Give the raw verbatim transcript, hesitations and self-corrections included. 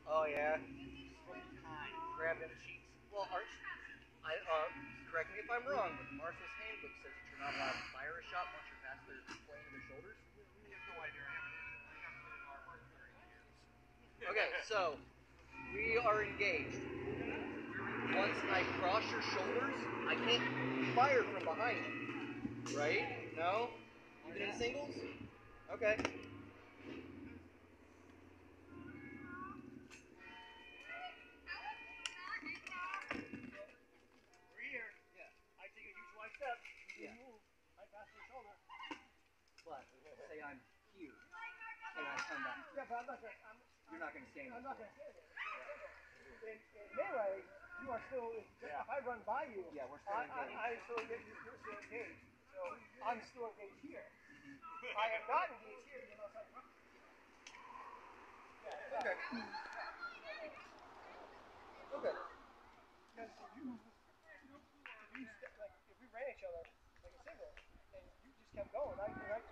Oh yeah. Grab them cheeks. Well, Arch, I uh, correct me if I'm wrong, but Marshall's handbook says that you're not allowed to fire a shot once you're past their plane of their shoulders. You have no idea. I haven't. I haven't been in armor in thirty years. Okay, so we are engaged. Once I cross your shoulders, I can't fire from behind you. Right? No? Even in singles? Okay. We're here. Yeah. I take a huge wide step. You Yeah. move. I pass your shoulder. But say I'm here. Can I come back? Yeah, but I'm not gonna. I'm, You're not going to stand I'm there. not gonna stand there. In, in melee, you are still. If, Yeah. if I run by you, Yeah, we're still I, engaged. I, I'm still engaged. You're still engaged. So I'm still engaged here. I am not engaged here unless I run. Yeah. Okay. Okay. Because if you, if you step, like if we ran each other like a single, and you just kept going, I, I